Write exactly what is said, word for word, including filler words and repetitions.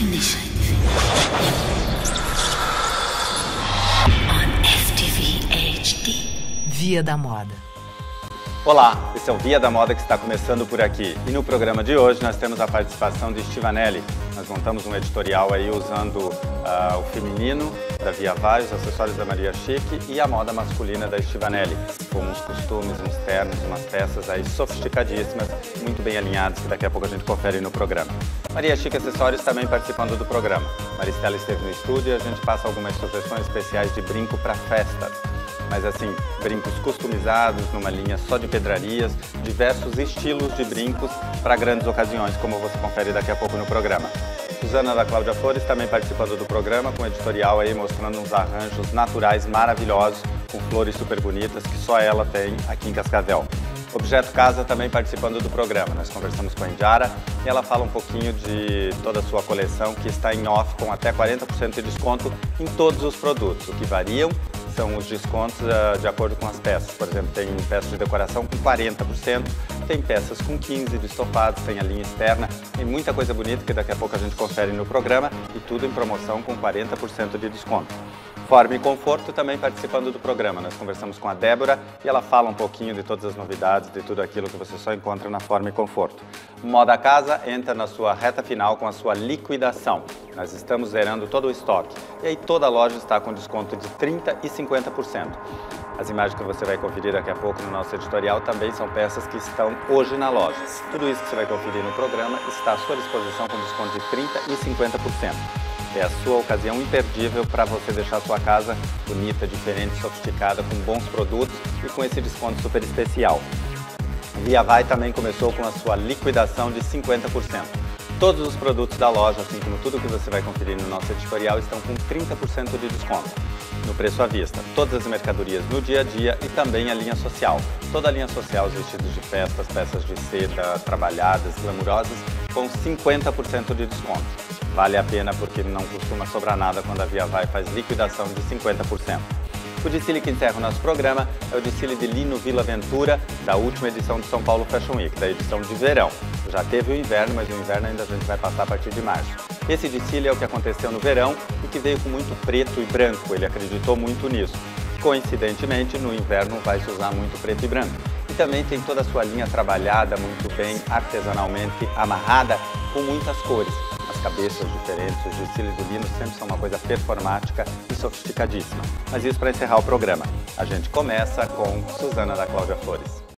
Definition on F T V H D. Via da Moda. Olá, esse é o Via da Moda que está começando por aqui. E no programa de hoje nós temos a participação de Stivanelli. Nós montamos um editorial aí usando uh, o feminino da Via Vai, os acessórios da Maria Chique e a moda masculina da Stivanelli, com uns costumes, uns ternos, umas peças aí sofisticadíssimas, muito bem alinhadas, que daqui a pouco a gente confere no programa. Maria Chique Acessórios também participando do programa. Maristela esteve no estúdio e a gente passa algumas sugestões especiais de brinco para festas. Mas assim, brincos customizados, numa linha só de pedrarias, diversos estilos de brincos para grandes ocasiões, como você confere daqui a pouco no programa. Suzana da Cláudia Flores também participando do programa, com um editorial aí mostrando uns arranjos naturais maravilhosos, com flores super bonitas, que só ela tem aqui em Cascavel. Objeto Casa também participando do programa. Nós conversamos com a Indiara e ela fala um pouquinho de toda a sua coleção, que está em off com até quarenta por cento de desconto em todos os produtos, o que variam são os descontos uh, de acordo com as peças. Por exemplo, tem peças de decoração com quarenta por cento, tem peças com quinze por cento de estofados, tem a linha externa, tem muita coisa bonita que daqui a pouco a gente confere no programa e tudo em promoção com quarenta por cento de desconto. Forma e Conforto também participando do programa. Nós conversamos com a Débora e ela fala um pouquinho de todas as novidades, de tudo aquilo que você só encontra na Forma e Conforto. Moda Casa entra na sua reta final com a sua liquidação. Nós estamos zerando todo o estoque e aí toda a loja está com desconto de trinta por cento e cinquenta por cento. As imagens que você vai conferir daqui a pouco no nosso editorial também são peças que estão hoje na loja. Tudo isso que você vai conferir no programa está à sua disposição com desconto de trinta por cento e cinquenta por cento. É a sua ocasião imperdível para você deixar a sua casa bonita, diferente, sofisticada, com bons produtos e com esse desconto super especial. Via Vai também começou com a sua liquidação de cinquenta por cento. Todos os produtos da loja, assim como tudo que você vai conferir no nosso editorial, estão com trinta por cento de desconto no preço à vista. Todas as mercadorias no dia a dia e também a linha social. Toda a linha social, os vestidos de festas, peças de seda, trabalhadas, glamurosas, com cinquenta por cento de desconto. Vale a pena porque não costuma sobrar nada quando a Via Vai faz liquidação de cinquenta por cento. O desfile que encerra o nosso programa é o desfile de Lino Vila Ventura, da última edição de São Paulo Fashion Week, da edição de verão. Já teve o inverno, mas o inverno ainda a gente vai passar a partir de março. Esse desfile é o que aconteceu no verão e que veio com muito preto e branco, ele acreditou muito nisso. Coincidentemente, no inverno vai se usar muito preto e branco. E também tem toda a sua linha trabalhada, muito bem, artesanalmente amarrada, com muitas cores. As cabeças diferentes, os desfiles do Lino sempre são uma coisa performática e sofisticadíssima. Mas isso para encerrar o programa. A gente começa com Suzana da Cláudia Flores.